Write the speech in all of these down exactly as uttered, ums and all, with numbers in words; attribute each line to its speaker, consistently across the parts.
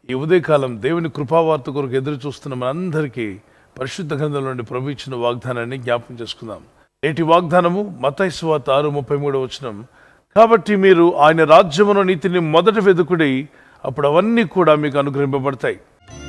Speaker 1: ఈ ఉదయకాలం దేవుని కృపావార్త కొరకు ఎదురు చూస్తున్న మనందరికీ పరిశుద్ధ గ్రంథంలో నుండి ప్రభు ఇచ్చిన వాగ్దానాన్ని జ్ఞాపకం చేసుకుందాం. నేటి వాగ్దానము మత్తయి సువార్త ఆరు ముప్పై మూడవ వచనం. కాబట్టి మీరు ఆయన రాజ్యమును నీతిని మొదట వెదుకుడి, అప్పుడు అవన్నీ కూడా మీకు అనుగ్రహింపబడతాయి.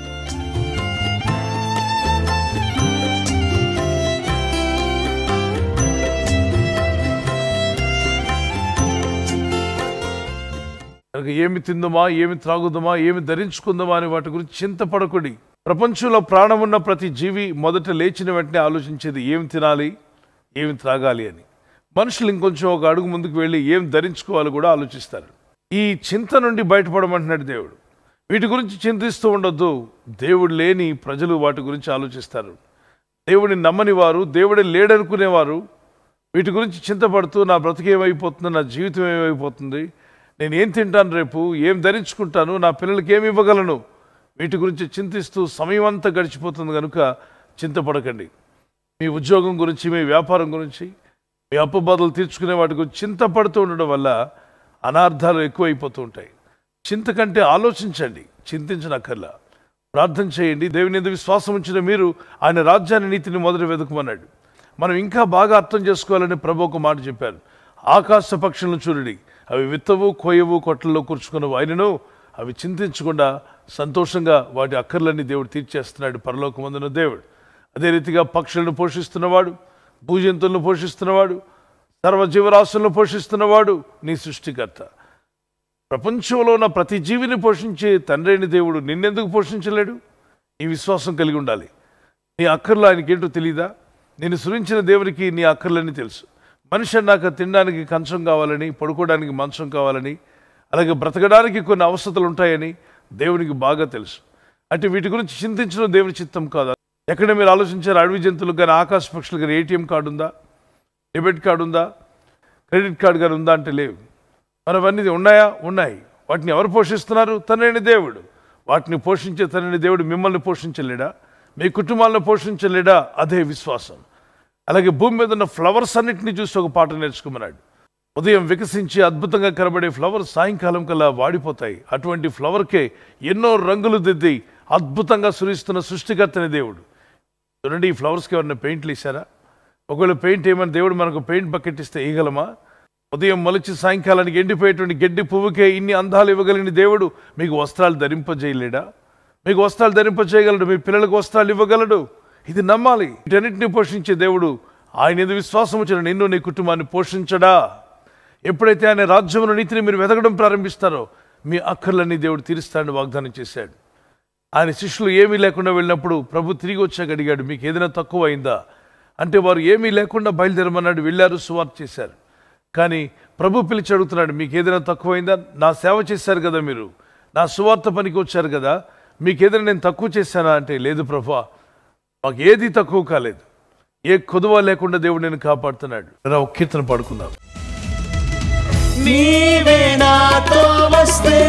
Speaker 1: ఏమి తిందుమా, ఏమి త్రాగుదమా, ఏమి ధరించుకుందామా అని వాటి గురించి చింతపడకుడి. ప్రపంచంలో ప్రాణమున్న ప్రతి జీవి మొదట లేచిన వెంటనే ఆలోచించేది ఏమి తినాలి, ఏమి త్రాగాలి అని. మనుషులు ఇంకొంచెం ఒక అడుగు ముందుకు వెళ్ళి ఏం ధరించుకోవాలి కూడా ఆలోచిస్తారు. ఈ చింత నుండి బయటపడమంటున్నాడు దేవుడు. వీటి గురించి చింతిస్తూ ఉండొద్దు. దేవుడు లేని ప్రజలు వాటి గురించి ఆలోచిస్తారు. దేవుడిని నమ్మని వారు, దేవుడే లేడనుకునేవారు వీటి గురించి చింతపడుతూ నా బ్రతికేమైపోతుంది, నా జీవితం ఏమైపోతుంది, నేను ఏం తింటాను, రేపు ఏం ధరించుకుంటాను, నా పిల్లలకి ఏమి ఇవ్వగలను, వీటి గురించి చింతిస్తూ సమయం అంతా గడిచిపోతుంది. కనుక చింతపడకండి. మీ ఉద్యోగం గురించి, మీ వ్యాపారం గురించి, మీ అప్పు బాధలు తీర్చుకునే వాటి గురించి చింతపడుతూ ఉండడం వల్ల అనార్థాలు ఎక్కువైపోతూ ఉంటాయి. చింత కంటే ఆలోచించండి, చింతించనక్కర్లా. ప్రార్థన చేయండి. దేవుని యందు విశ్వాసం ఉంచిన మీరు ఆయన రాజ్యాన్ని నీతిని మొదట వెతుకుమన్నాడు. మనం ఇంకా బాగా అర్థం చేసుకోవాలని ప్రభు ఒక మాట చెప్పారు. ఆకాశ పక్షులను చూడండి, అవి విత్తవు, కోయవు, కొట్లలో కూర్చుకున్నవు, ఆయనను అవి చింతించకుండా సంతోషంగా వాటి అక్కర్లన్నీ దేవుడు తీర్చేస్తున్నాడు పరలోకమందున దేవుడు. అదే రీతిగా పక్షులను పోషిస్తున్నవాడు, భూజంతువులను పోషిస్తున్నవాడు, సర్వజీవరాశులను పోషిస్తున్నవాడు నీ సృష్టికర్త. ప్రపంచంలో ఉన్న ప్రతి జీవిని పోషించే తండ్రైన దేవుడు నిన్నెందుకు పోషించలేడు? ఈ విశ్వాసం కలిగి ఉండాలి. నీ అక్కర్లు ఆయనకి ఏంటో తెలీదా? నేను సృజించిన దేవునికి నీ అక్కర్లన్నీ తెలుసు. మనిషి అన్నాక తినడానికి కంచం కావాలని, పడుకోవడానికి మంచం కావాలని, అలాగే బ్రతకడానికి కొన్ని అవసరాలు ఉంటాయని దేవునికి బాగా తెలుసు. అంటే వీటి గురించి చింతించడం దేవుని చిత్తం కాదు. ఎక్కడ మీరు ఆలోచించారు? అడవి జంతువులకు కానీ, ఆకాశ పక్షులకు కానీ ఏటీఎం కార్డు ఉందా, డెబిట్ కార్డు ఉందా, క్రెడిట్ కార్డు కానీ ఉందా అంటే లేవు. మరి అవన్నీ ఉన్నాయా? ఉన్నాయి. వాటిని ఎవరు పోషిస్తున్నారు? తండ్రైన దేవుడు. వాటిని పోషించే తండ్రైన దేవుడు మిమ్మల్ని పోషించలేడా? మీ కుటుంబాలను పోషించలేడా? అదే విశ్వాసం. అలాగే భూమి మీద ఉన్న ఫ్లవర్స్ అన్నింటినీ చూసి ఒక పాట నేర్చుకోమన్నాడు. ఉదయం వికసించి అద్భుతంగా కనబడే ఫ్లవర్ సాయంకాలం కల్లా వాడిపోతాయి. అటువంటి ఫ్లవర్కే ఎన్నో రంగులు దిద్ది అద్భుతంగా సురిస్తున్న సృష్టికర్తని దేవుడు. చూడండి, ఈ ఫ్లవర్స్కి ఎవరైనా పెయింట్లు ఇస్తారా? ఒకవేళ పెయింట్ ఏమైనా దేవుడు మనకు పెయింట్ బకెట్ ఇస్తే వేయగలమా? ఉదయం మొలిచి సాయంకాలానికి ఎండిపోయేటువంటి గడ్డి పువ్వుకే ఇన్ని అందాలు ఇవ్వగలిగిన దేవుడు మీకు వస్త్రాలు ధరింపజేయలేడా? మీకు వస్త్రాలు ధరింపజేయగలడు, మీ పిల్లలకు వస్త్రాలు ఇవ్వగలడు. ఇది నమ్మాలి. వీటన్నిటిని పోషించే దేవుడు ఆయన యందు విశ్వాసం వచ్చిన నిన్ను, నీ కుటుంబాన్ని పోషించడా? ఎప్పుడైతే ఆయన రాజ్యమును నీతిని మీరు వెతకడం ప్రారంభిస్తారో మీ అక్కర్లన్నీ దేవుడు తీరుస్తాడని వాగ్దానం చేశాడు. ఆయన శిష్యులు ఏమీ లేకుండా వెళ్ళినప్పుడు ప్రభు తిరిగి వచ్చాక అడిగాడు, మీకు ఏదైనా తక్కువ అయిందా అంటే వారు ఏమీ లేకుండా బయలుదేరమన్నాడు. వెళ్ళారు, సువార్త చేశారు. కానీ ప్రభు పిలిచి అడుగుతున్నాడు, మీకు ఏదైనా తక్కువైందా? నా సేవ చేశారు కదా, మీరు నా సువార్త పనికి వచ్చారు కదా, మీకు ఏదైనా నేను తక్కువ చేశానా అంటే లేదు ప్రభువా, మాకు ఏది తక్కువ కాలేదు. ఏ కొదువ లేకుండా దేవుడు నేను కాపాడుతున్నాడు. ఒక కీర్తన పాడుకుందాం.
Speaker 2: నీవే నాతో వస్తే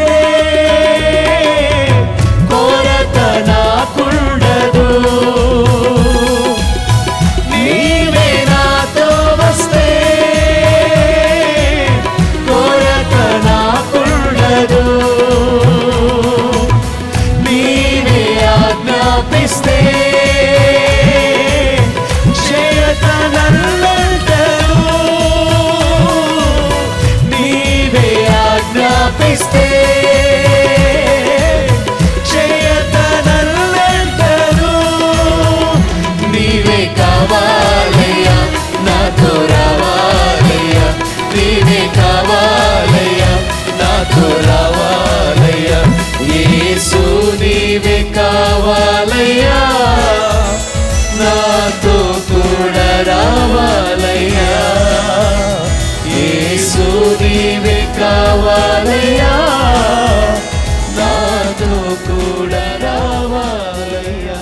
Speaker 2: కొరత నాకుండదు, నీవే నాతో వస్తే కొరత నాకుండదు, నీవే ఆజ్ఞాపిస్తే ఆజ్ఞాపిస్తే చేయతనల్లంటను, నీవే కావాలయ్యా, నాతో రావాలయ్యా, నీవే కావాలయ్యా, నాతో రావాలయ్యా, యేసు నీవే కావాలయ్యా, నాతో కూడా రావాలయ్యా, యేసు నీవే కావాలయ్యా, నాతో కూడా రావాలయ్యా.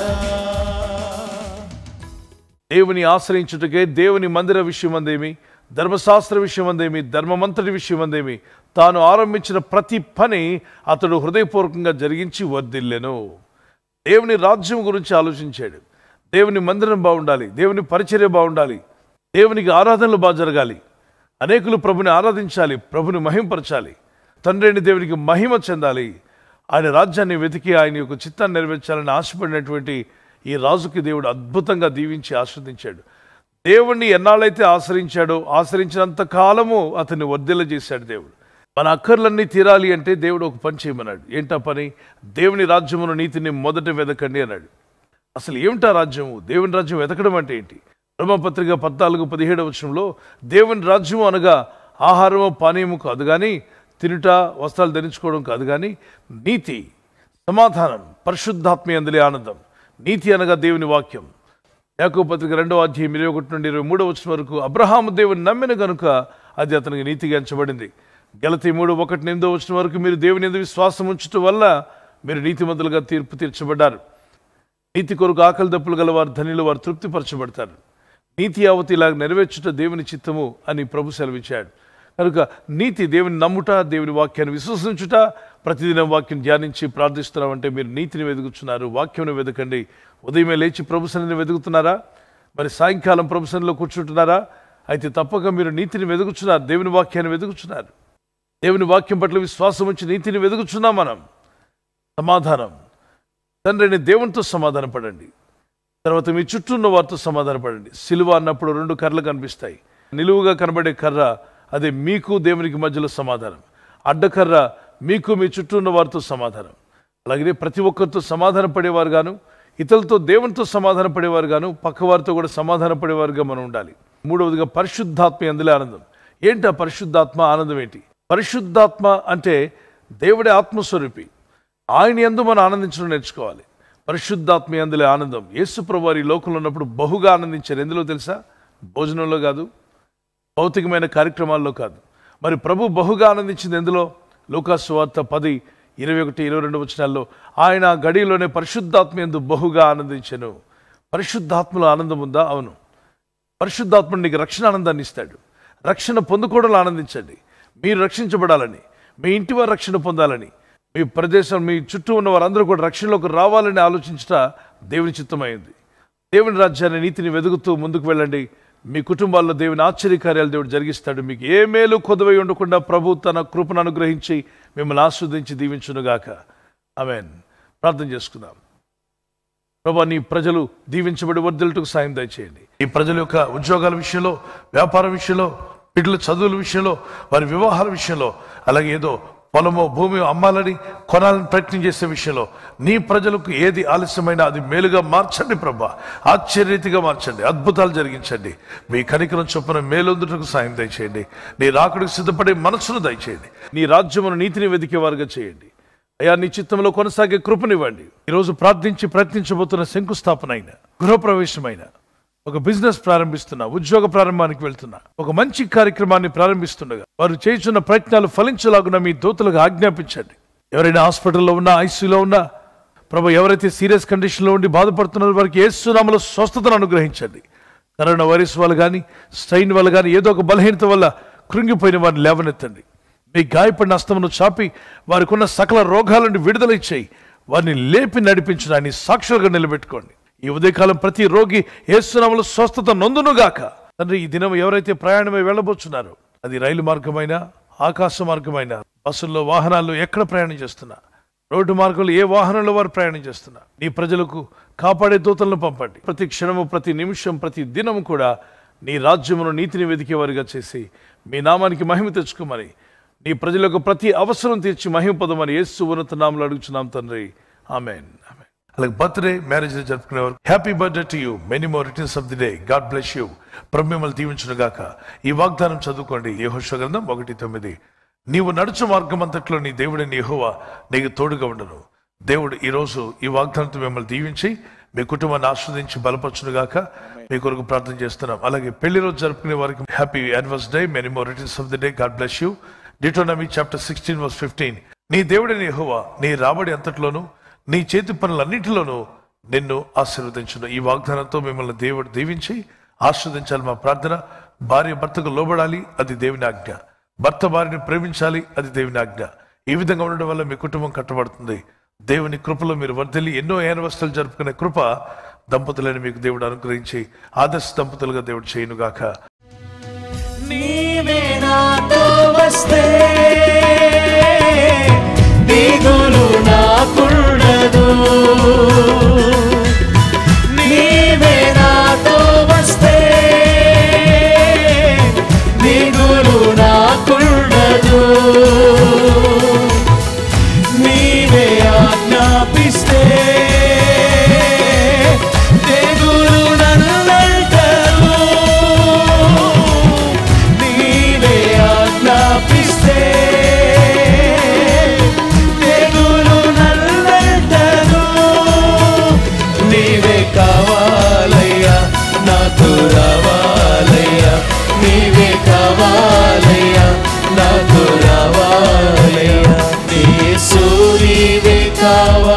Speaker 1: దేవుని ఆశ్రయించుటకే దేవుని మందిర విషయమందేమి, ధర్మశాస్త్ర విషయమందేమి, ధర్మమంతటి విషయమందేమి తాను ఆరంభించిన ప్రతి పని అతడు హృదయపూర్వకంగా జరిగించి వర్ధిల్లెను. దేవుని రాజ్యం గురించి ఆలోచించాడు. దేవుని మందిరం బాగుండాలి, దేవుని పరిచర్య బాగుండాలి, దేవునికి ఆరాధనలు బాగా జరగాలి, అనేకులు ప్రభుని ఆరాధించాలి, ప్రభుని మహింపరచాలి, తండ్రిని దేవునికి మహిమ చెందాలి. ఆయన రాజ్యాన్ని వెతికి ఆయన యొక్క చిత్తాన్ని నెరవేర్చాలని ఆశపడినటువంటి ఈ రాజుకి దేవుడు అద్భుతంగా దీవించి ఆస్వాదించాడు. దేవుణ్ణి ఎన్నాళ్ళైతే ఆశ్రయించాడో ఆశ్రయించినంత కాలము అతన్ని వర్ధిల్ల చేశాడు దేవుడు. మన అక్కర్లన్నీ తీరాలి అంటే దేవుడు ఒక పని చేయమన్నాడు. ఏంటా పని? దేవుని రాజ్యమును నీతిని మొదట వెదకండి అన్నాడు. అసలు ఏమిటా రాజ్యము? దేవుని రాజ్యం వెతకడం అంటే ఏంటి? రోమపత్రిక పద్నాలుగు పదిహేడవ వచనంలో దేవుని రాజ్యము అనగా ఆహారము పానీయము కాదు కానీ, తినుట వస్త్రాలు ధరించుకోవడం కాదు కానీ, నీతి, సమాధానం, పరిశుద్ధాత్మయందలి ఆనందం. నీతి అనగా దేవుని వాక్యం. యాకోబు పత్రిక రెండవ అధ్యాయం ఇరవై ఒకటి నుండి ఇరవై మూడవ వచనం వరకు అబ్రహాము దేవుని నమ్మిన గనుక అది అతనికి నీతిగా ఎంచబడింది. గలతీ మూడు ఒకటి ఎనిమిదో వచనం వరకు మీరు దేవుని యందు విశ్వాసం ఉంచటం వల్ల మీరు నీతిమంతులుగా తీర్పు తీర్చబడ్డారు. నీతి కొరకు ఆకలి దప్పులు గల వారు ధనిలు, వారు తృప్తిపరచబడతారు. నీతి యావత్తు ఇలా నెరవేర్చుట దేవుని చిత్తము అని ప్రభు సెలవిచ్చాడు. కనుక నీతి దేవుని నమ్ముట, దేవుని వాక్యాన్ని విశ్వసించుట, ప్రతిదినం వాక్యం ధ్యానించి ప్రార్థిస్తున్నామంటే మీరు నీతిని వెతుకుతున్నారు. వాక్యం వెతకండి. ఉదయమే లేచి ప్రభు సన్నిధిని వెతుకుతున్నారా? మరి సాయంకాలం ప్రభు సన్నిధిలో కూర్చుంటున్నారా? అయితే తప్పక మీరు నీతిని వెతుకుతున్నారు, దేవుని వాక్యాన్ని వెతుకుతున్నారు. దేవుని వాక్యం పట్ల విశ్వాసం ఉంచి నీతిని వెతుకుతున్నాం మనం. సమాధానం, తండ్రిని దేవునితో సమాధాన పడండి. తర్వాత మీ చుట్టూ ఉన్న వారితో సమాధాన పడండి. సిలువ అన్నప్పుడు రెండు కర్రలు కనిపిస్తాయి. నిలువుగా కనబడే కర్ర అదే మీకు దేవునికి మధ్యలో సమాధానం. అడ్డకర్ర మీకు మీ చుట్టూ ఉన్న వారితో సమాధానం. అలాగే ప్రతి ఒక్కరితో సమాధాన పడేవారు గాను, ఇతరులతో దేవునితో సమాధాన పడేవారు గాను, పక్కవారితో కూడా సమాధాన పడేవారుగా మనం ఉండాలి. మూడవదిగా పరిశుద్ధాత్మ అందులో ఆనందం. ఏంటి ఆ పరిశుద్ధాత్మ ఆనందం ఏంటి? పరిశుద్ధాత్మ అంటే దేవుడి ఆత్మస్వరూపి. ఆయన యందు మనం ఆనందించడం నేర్చుకోవాలి. పరిశుద్ధాత్మ యందులే ఆనందం. యేసు ప్రభువారు ఈ లోకంలో ఉన్నప్పుడు బహుగా ఆనందించారు. ఎందులో తెలుసా? భోజనంలో కాదు, భౌతికమైన కార్యక్రమాల్లో కాదు. మరి ప్రభు బహుగా ఆనందించింది ఎందులో? లూకాసు సువార్త పది ఇరవై ఒకటి ఇరవై రెండు వచనాల్లో ఆయన గడిలోనే పరిశుద్ధాత్మ యందు బహుగా ఆనందించెను. పరిశుద్ధాత్మలో ఆనందం ఉందా? అవును. పరిశుద్ధాత్మ నీకు రక్షణ ఆనందాన్ని ఇస్తాడు. రక్షణ పొందుకోవడంలో ఆనందించండి. మీరు రక్షించబడాలని, మీ ఇంటి వారు రక్షణ పొందాలని, మీ ప్రదేశం, మీ చుట్టూ ఉన్న వారందరూ కూడా రక్షణలోకి రావాలని ఆలోచించట దేవుని చిత్తమైంది. దేవుని రాజ్యాన్ని, నీతిని వెతుకుతూ ముందుకు వెళ్ళండి. మీ కుటుంబాల్లో దేవుని ఆశ్చర్యకార్యాలు దేవుడు జరిగిస్తాడు. మీకు ఏ మేలు కొదవై ఉండకుండా ప్రభు తన కృపను అనుగ్రహించి మిమ్మల్ని ఆస్వాదించి దీవించునుగాక. ఆమేన్. ప్రార్థన చేసుకుందాం. ప్రభు, నీ ప్రజలు దీవించబడి వర్ధిల్లుటకు సాయం దయచేయండి. ఈ ప్రజల యొక్క ఉద్యోగాల విషయంలో, వ్యాపారం విషయంలో, బిడ్డల చదువుల విషయంలో, వారి వివాహాల విషయంలో, అలాగే ఏదో పొలమో భూమి అమ్మాలని కొనాలని ప్రయత్నం చేసే విషయంలో నీ ప్రజలకు ఏది ఆలస్యమైనా అది మేలుగా మార్చండి ప్రభా. ఆశ్చర్యరీతిగా మార్చండి, అద్భుతాలు జరిగించండి. మీ కనికరం చొప్పున మేలొందుటకు సాయం దయచేయండి. నీ రాకడకు సిద్ధపడే మనసును దయచేయండి. నీ రాజ్యమును నీతిని వెదికేవారుగా చేయండి. అయా, నీ చిత్తంలో కొనసాగే కృపనివ్వండి. ఈరోజు ప్రార్థించి ప్రయత్నించబోతున్న శంకుస్థాపన అయిన, గృహప్రవేశమైన, ఒక బిజినెస్ ప్రారంభిస్తున్నా, ఉద్యోగ ప్రారంభానికి వెళ్తున్నా, ఒక మంచి కార్యక్రమాన్ని ప్రారంభిస్తుండగా వారు చేస్తున్న ప్రయత్నాలు ఫలించలాగున మీ దూతలకు ఆజ్ఞాపించండి. ఎవరైనా హాస్పిటల్లో ఉన్నా, ఐసీయూలో ఉన్నా ప్రభు, ఎవరైతే సీరియస్ కండిషన్లో ఉండి బాధపడుతున్నారో వారికి యేసు నామములో స్వస్థతను అనుగ్రహించండి. కరోనా వైరస్ వల్ల కానీ, స్ట్రెయిన్ వల్ల కానీ, ఏదో ఒక బలహీనత వల్ల కృంగిపోయిన వారిని లేవనెత్తండి. మీ గాయపడిన హస్తమును చాపి వారికి ఉన్న సకల రోగాల నుండి విడుదల ఇచ్చేయి. వారిని లేపి నడిపించిన ఆయన సాక్షులుగా నిలబెట్టుకోండి. ఈ ఉదయకాలం ప్రతి రోగి యేసు నామములో స్వస్థత నొందునుగాక. తండ్రి, ఈ దినం ఎవరైతే ప్రయాణమై వెళ్ళబోతున్నారో, అది రైలు మార్గమైన, ఆకాశ మార్గమైన, బస్సుల్లో, వాహనాల్లో ఎక్కడ ప్రయాణం చేస్తున్నా, రోడ్డు మార్గంలో ఏ వాహనంలో వారు ప్రయాణం చేస్తున్నా, నీ ప్రజలకు కాపాడే దూతలను పంపండి. ప్రతి క్షణము, ప్రతి నిమిషం, ప్రతి దినము కూడా నీ రాజ్యమును, నీతిని వెదికేవారిగా చేసి మీ నామానికి మహిమ తెచ్చుకోమని, నీ ప్రజలకు ప్రతి అవసరం తీర్చి మహిమ పొందమని యేసు ఉన్నత నామములో అడుగుచున్నాం తండ్రి. ఆమేన్. ఆమేన్. అలాగే బర్త్డే, మ్యారేజ్ జరుపుకునేవారు happy birthday to you, many more returns of the day. God bless you. ప్రభు మిమ్మల్ని దీవించును గాక. ఈ వాగ్దానం చదువుకోండి. యెహోషువ గ్రంథం ఒకటి తొమ్మిది. నీవు నడుచు మార్గం అంతట్లో నీ దేవుడైన యెహోవా నీకు తోడుగా ఉండను. దేవుడు ఈరోజు ఈ వాగ్దానంతో మిమ్మల్ని దీవించి మీ కుటుంబాన్ని ఆస్వాదించి బలపరచును గాక. మీ కొరకు ప్రార్థన చేస్తున్నాం. అలాగే పెళ్లి రోజు జరుపుకునే వారికి happy anniversary day, many more returns of the day. God bless you. Deuteronomy chapter sixteen verse fifteen. నీ దేవుడైన యెహోవా నీ రాబడి అంతట్లోనూ నీ చేతి పనులన్నింటిలోనూ నిన్ను ఆశీర్వదించును. ఈ వాగ్దానంతో మిమ్మల్ని దేవుడు దీవించి ఆశీర్వదించాలి. మా ప్రార్థన. భార్య భర్తకు లోబడాలి, అది దేవుని ఆజ్ఞ. భర్త భార్యని ప్రేమించాలి, అది దేవుని ఆజ్ఞ. ఈ విధంగా ఉండడం వల్ల మీ కుటుంబం కట్టబడుతుంది. దేవుని కృపలో మీరు వర్ధిల్లి ఎన్నో యానివర్సరీలు జరుపుకునే కృప దంపతులని మీకు దేవుడు అనుగ్రహించి ఆదర్శ దంపతులుగా దేవుడు చేయునుగాక.
Speaker 2: నీవే నాతో వస్తే దిగులు నా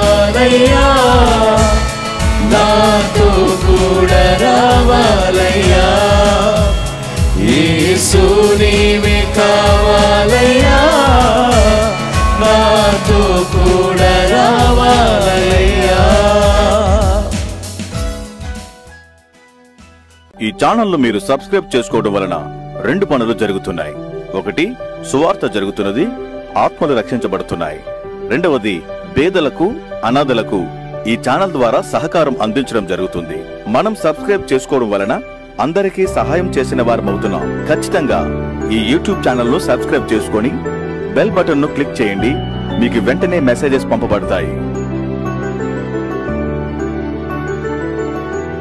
Speaker 2: కావాలయ్యా, నాతో కూడా రావాలయ్యా. యేసు నీవే కావాలయ్యా, నాతో కూడా రావాలయ్యా.
Speaker 3: ఈ ఛానల్ను మీరు సబ్స్క్రైబ్ చేసుకోవడం వలన రెండు పనులు జరుగుతున్నాయి. ఒకటి, సువార్త జరుగుతున్నది, ఆత్మలు రక్షించబడుతున్నాయి. రెండవది, పేదలకు అనాథలకు ఈ ఛానల్ ద్వారా సహకారం అందించడం జరుగుతుంది. మనం సబ్స్క్రైబ్ చేసుకోవడం వలన అందరికీ సహాయం చేసిన వారమవుతున్నాం. ఖచ్చితంగా ఈ యూట్యూబ్ ఛానల్ ను సబ్స్క్రైబ్ చేసుకొని బెల్ బటన్ ను క్లిక్ చేయండి. మీకు వెంటనే మెసేజెస్ పంపబడతాయి.